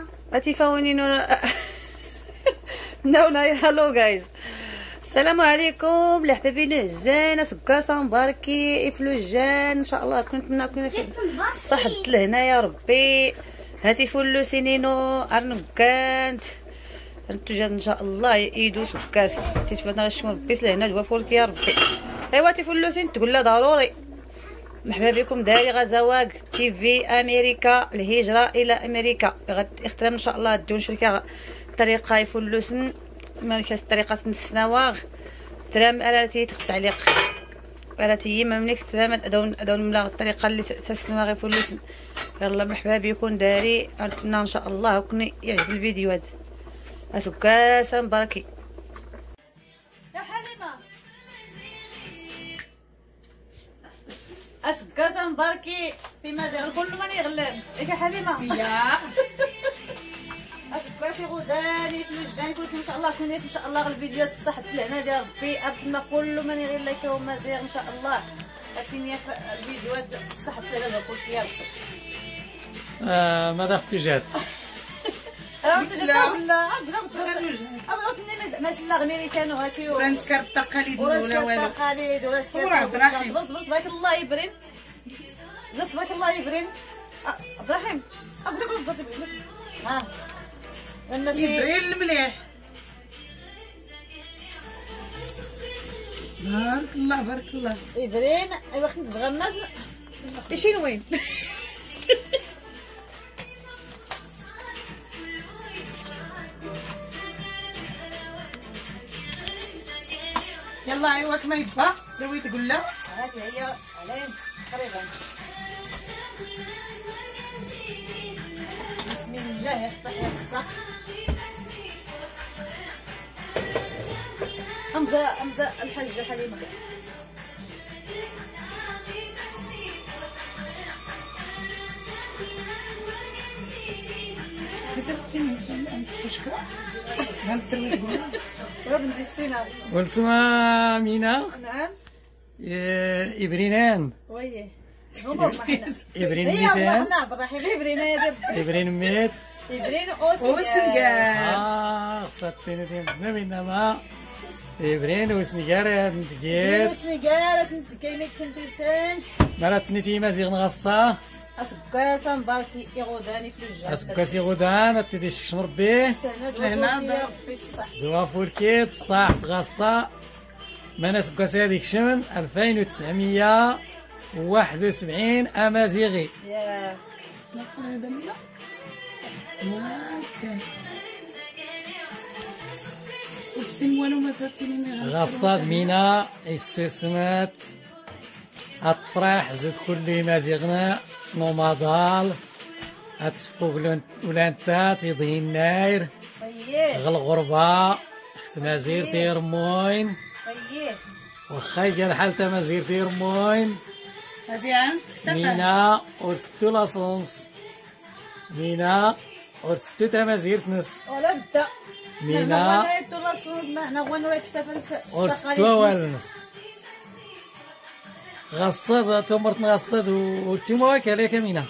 اتيفاوني نونا. هالو جايز، السلام عليكم لحبابين الزانه سكاسه مباركي افلوجان ان شاء الله. كنتمنى كنا في الصحة لهنا يا ربي. هاتي فلو سينينو ارنكانت انتو جات ان شاء الله ايدو سكاس تيتفاتنا غشمو ربي لهنا دوا فولك يا ربي. ايوا تيفلوسين تقول لا ضروري. مرحبا بكم داري غزواج تي في امريكا، الهجره الى امريكا. غتخترم ان شاء الله دون شركه طريقه يفلوسن مالكاس طريقه السنواغ ترام الاتي تخت تعليق الاتي مملك ترام ادون ملا الطريقه اللي سنواغ يفلوسن. يلا مرحبا بكم داري نتمنى ان شاء الله يكون يعجب الفيديو هذا. اسكاسه مباركي يا حليمه، اسكاسه مباركي في مازال كل من يغلب ياك يا حليمه. يا اسكاسي غداني في الجان كلكم ان شاء الله كوني ان شاء الله الفيديو الصح لهنا ديال ربي اتمنى كل من يغير لايك ومازال ان شاء الله اتيني في الفيديوهات الصح لهنا كلك يا ربي. ماذا اختجات؟ لا ابغى زعما سلا غميريكانو هاتي ورنسكر التقاليد ولا والو التقاليد ولا عبد الرحيم تبارك الله يبرين زاد تبارك الله يبرين عبد الرحيم اقول لك ها الناس يبرين المليح. بارك الله بارك الله يبرين. ايوا خديت تغمز شي وين يلا ايوا كما يبقى دروي تقول له هذه هي علين تقريبا. بسم الله يحفظ الصح. امزه الحاجه حليمه بسبتيني مشكله ما تروي تقول ربنا يستينا. قلتما مينا نعم إبرينان ويه هما حنا إبرين هي ميتان حنا عبد الرحيم إبرين هذا إبرين ميت إبرين وسنقار صدتيني تيمنا بينما إبرين وسنقار إبرين نتقيت وسنقار كاينه كنتي سنت مرات نتي مازيغ نغصا اسكاسه مباركي يغوداني في الجنة اسكاسي غدان اتدي شكشم ربي لهنا دوا فوركيت صح غصا مانا سكاسي هذيك شمن 2971 امازيغي. يا هذا ما كان السن والو ما صرتيني ما غصاد مينا استسمات الطفراح زد كل مازيغنا نومادال اتسفوق ولانتات يضي الناير غل غربة اخت مازير تير موين وخاي ديال حالتا مازير تير موين مزيان مينا ورتستو لاصونس مينا ورتستو تمازير تنس ولا بدا مينا ورتستو والنس غصاد تمرت نغصاد وتمواك عليك مينا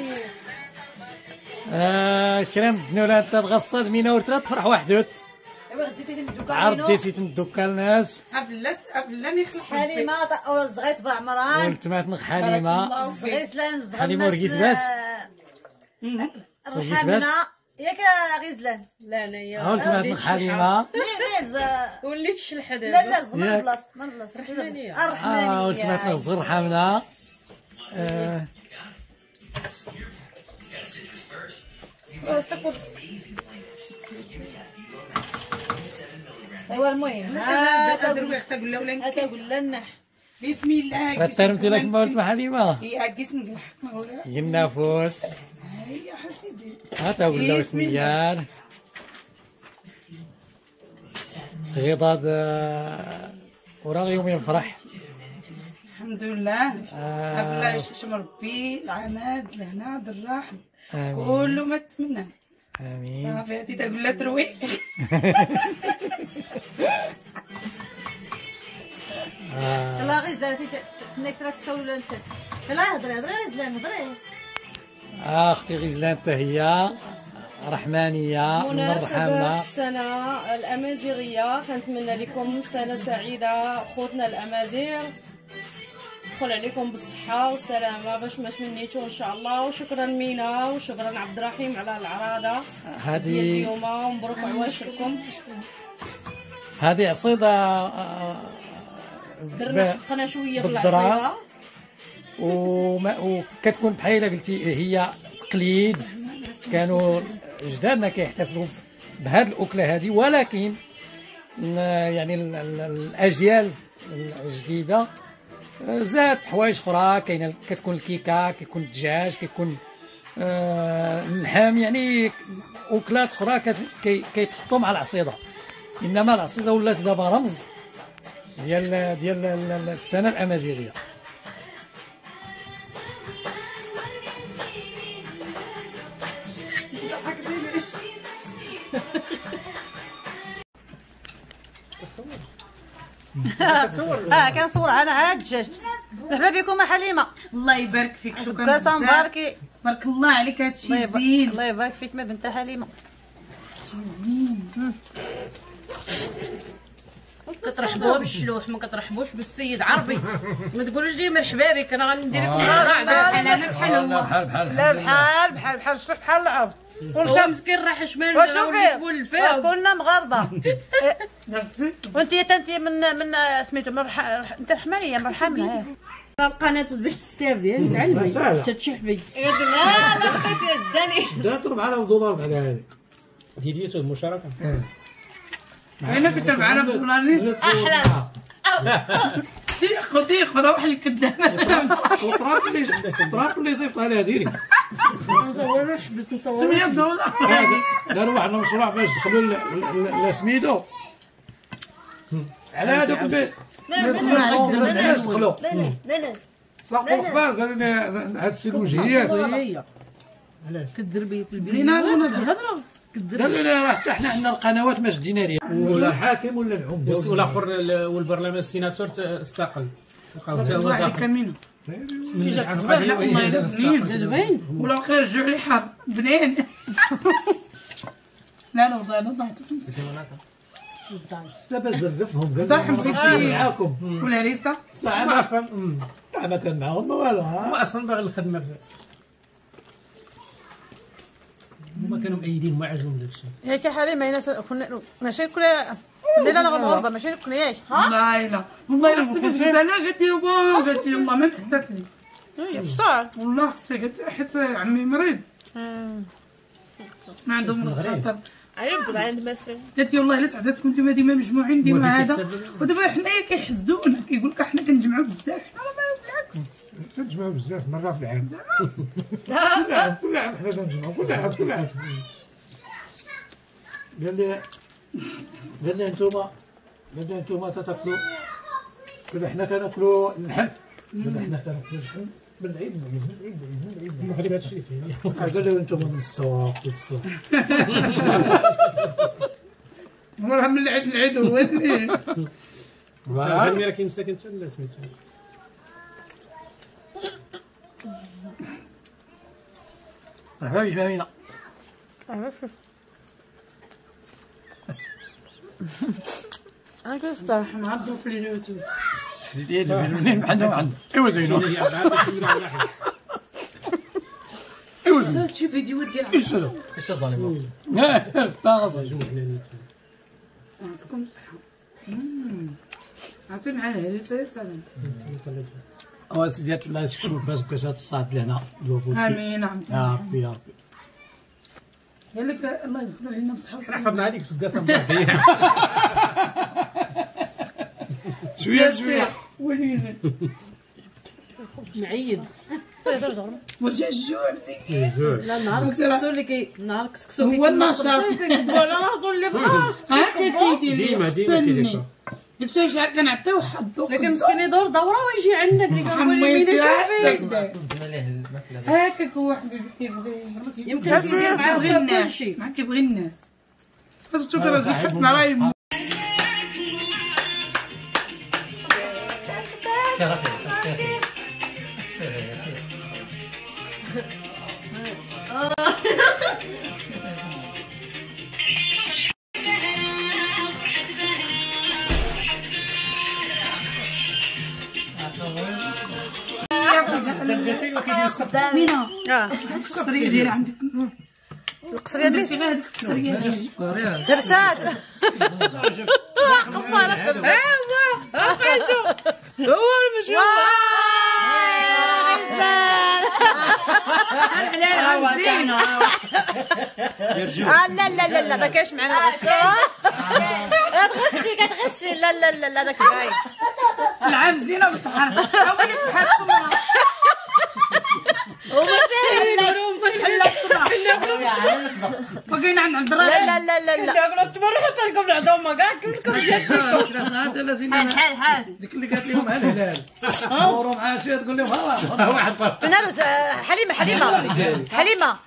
كرام نولات تغصاد مينا ورترا تفرح وحدوت عرض سيت ندوكا الناس افلا ما يخلق حليمه صغيت بعمران قلت ما تنق حليمه غزلان حليمه ورقيس باس ورقيس باس ياك غزلان. لا انايا قلت ما تنق حليمه وليت شلحه دابا. لا من بلاصه رحمانيه الرحمانيه قلت ما تنق الصغر حامله ايوا المهم هذا دروي اختي تقول له ولا هذا قول لنا بسم الله رترمتي لك ما قلت ما حليمه يا قيس نقلح ما هو النافوس هيا حسيدي هاتا قول له سنيار غضاد وراغ يومين فرح الحمد لله افلا يشم ربي العماد لهنا الراح كله ما تمنى. امين صافي هاتي تقول لا تروي لا غزلان تنك راك تسول انت لا هضري غزلان هضري اختي غزلان حتى هي رحمانيه من مناسبة الرحمه. السنة الأمازيغية، كنتمنى لكم سنة سعيدة خوتنا الأمازيغ، تدخل عليكم بالصحة والسلامة باش ما تمنيتو إن شاء الله. وشكرا مينا وشكرا عبد الرحيم على العراضة ديال اليوم، ومبروك عواشركم. هذه عصيده درنا حقنا شوية في بالذرة. العصيدة وكتكون بحال قلتي هي تقليد، كانوا جدادنا كيحتفلوا بهذه الاكله هذه، ولكن يعني الاجيال الجديده زادت حوايج اخرى. كاينه كتكون الكيكه، كيكون الدجاج، كيكون اللحم، يعني اكلات اخرى كيتحطوا مع العصيده. انما العصيده ولات دابا رمز ديال السنه الامازيغيه. كنصور انا عاد الدجاج بس. مرحبا بكم حليمه، الله يبارك فيك. شكرا كاسه بزاف. مباركي. تبارك الله عليك، هادشي زين. الله يبارك فيك ما بنت حليمه. كترحبوا بالشلوح، ما كترحبوش بالسيد عربي. ما تقولوش لي مرحبا بك، انا غندير لكم الصداع بحال انا بحال هو. لا بحال الشلوح بحال العرب. هو مسكين راح شمال ولا وليت الفا. كلنا مغاربه. وانت من سميتو انت رحمانيه مرحمه. القناة باش تستافدي تعلمي تتشحفي. لا لقيتي الدني داتر $1000 بعد هذه ديال يوتيوب مشاركه. انا كنت معنا في البلانيت احلى. تيخ روح الكدام. الطراق اللي صيفطها لها ديري ما نصورش بس نصور. $800. داروا واحد المشروع باش دخلوا لسميتو على هذوك البيت. علاش دخلوا ساقوا الاخبار قالوا لي هذا الشيء الوجهيات. كدربي في البيت قالوا لي راه حتى حنا عندنا القنوات ما شدينا ليها، ولا الحاكم ولا العمده والاخر والبرلمان السيناتور استقل. الله عليك مينا. زوين ولا اخر رجعوا لي حار بنين. لا والله انا ضعت. دابا زرفهم ضحك قال معاكم والهريسه ساعه ما كان معاهم ما والو. هما اصلا باغي الخدمه، هما كانوا مأيدين ما عجبهم داك الشيء. ياك حليمه ناس كنا ماشي كل لا غنغربه ماشي كنا ياك. لا والله الا حسيت قلت انا قالت لي يابا، قالت لي يلا ما محتفلي. بصح والله حتى قلت حيت عمي مريض ما عندهم الخاطر. عيب عند ما فري. قالت لي والله الا سعدات كنتم ديما مجموعين ديما هذا، ودابا حنايا كيحسدونا كيقول لك حنا كنجمعوا بزاف. حنا بالعكس كنجمعوا بزاف مره في العام. كل عام حنا كنجمعوا كل عام. قال لي انتوما تاكلوا، قال حنا كناكلوا اللحم، قال حنا كناكلوا اللحم من العيد المغرب هذا الشيء. قال له انتوما من السواق والسوق. راه من العيد هو اللي غير كي مساكن حتى سميتو. مرحبا بك مامينه. انا كنستريح نعرضوا في اليوتيوب. سيدي منين عندهم ايوا زينو. ايوا شي فيديو ديال ايش هذا؟ ايش الظالم؟ طاغز عندكم صحه. عطيني على الهريسه يا سلام. سيدي الله يسكشوا باس بكاسات الصعب لهنا دوفو. امين عم. يا ربي يا ربي. قال لك الله يغفر علينا بصحه وسلامه. حفظنا عليك سداسه مباركه. شويه ولينا معيد وجا الجوع مسكين. لا نهار كسكسو اللي نهار كسكسو هو النشاط. ولا راسو اللي بقى هكا كيدير ديما تسني. قلت له شحال كنعطيو حظو. لكن مسكين يدور دوره ويجي عندك اللي كنقول لي مين شافي. هكاك هو حبيبي كيبغي. يمكن يدير معاه كل شيء. ما كيبغي الناس. خاصك تشوف راجل حسنا راه يموت. مينا اه القصريه ديال عندك القصريه درتي غير هذيك القصريه ديالي درسات هو المشوار لا لا لا لا ما كاينش معنا كتغشي لا لا لا لا داك باين العام زينه بالطحال هو اللي فتحات السمره هما ساهلين وكاين عند عبد الرحيم لا لا لا لا كناكلوا التمر حتى لكم العظومه كاع كلكم حال ديك اللي قالت لهم الهلال دوروا مع شي تقول لهم ها واحد فرق نالو حليمه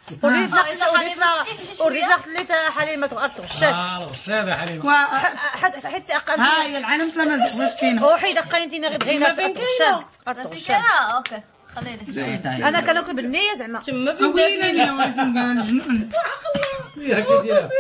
وريت خليتها حليمه تغرت غشات الغشاده حليمه حتى اقل ها هي العالم تلامذ واش كاينه وحيد قاينتينا غير دغينا في غشات اوكي خليني انا كناكل بالنيه زعما تما في وين انا وازن كاع الجنون هكا ديالها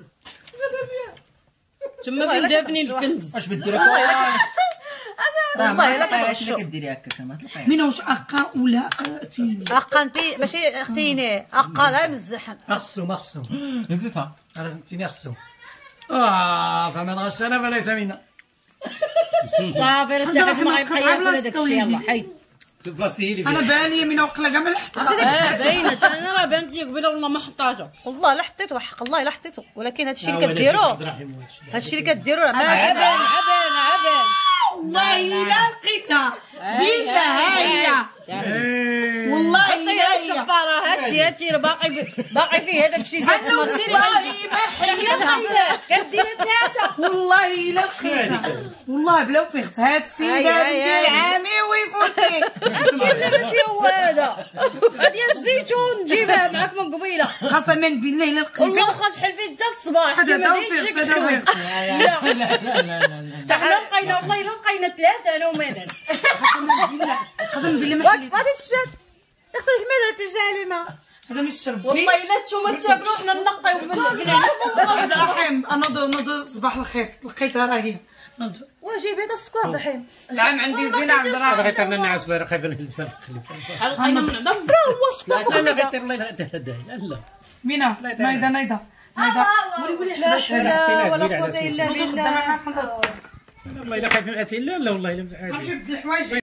تما في دافنين الكنز واش بدير والله الا اش اللي كديري هكا كما تلقاي مين واش اقا ولا تيني اقا انت ماشي اختيني اقا لا مزحن اخصهم نزيدها انا سنتيني اخصهم فمن غشنا فليس منا صافي راه حتى ما غيبقى ياكل داك الشيء يلاه حيد في بلاصتي اللي انا بالي من وقت كاع ما لحقتها باينه انا راه بانت لي قبيله والله ما حطاتها والله لا حطيته حق الله لا حطيته ولكن هادشي اللي كديروا هادشي اللي كديروا راه ما عبان والله الا لقيتها بالله هي والله حطيها هي الشفاره هاتي راه باقي فيه هذاك الشيء ديال التمر سيري والله ما حيدها كديري ثلاثه والله الا لقيتها والله بلا وفيخت هاد السيده بنتي عامي ويفوتي هادشي لا ماشي هو هذا هادي الزيتون جيبها معاك من قبيله قسما بالله الا لقيتها والله واخا شحال فيه حتى الصباح هذا كيما توفيق داير هذا شي توفيق حنا لقينا والله الا لقينا ثلاثه انا ومدن قسما بالله ما حيدها غادي تشاد خصك الماء ترجع لي ما هذا مش شربي والله الا نتوما تاكلوا حنا نقيو عبد الرحيم انا نوض صباح الخير لقيتها راه هي نوض واجيبي هذا السكر عبد الرحيم العام عندي زينه عبد الرحيم غير كان الناس خايفين نهلسها في التخليف لقينا من عظم لا لا غير الله لا لا مينا نايضه ولي لا حول ولا قوه الا بالله والله الا خايفين لا والله الا غنمشي بالحوايج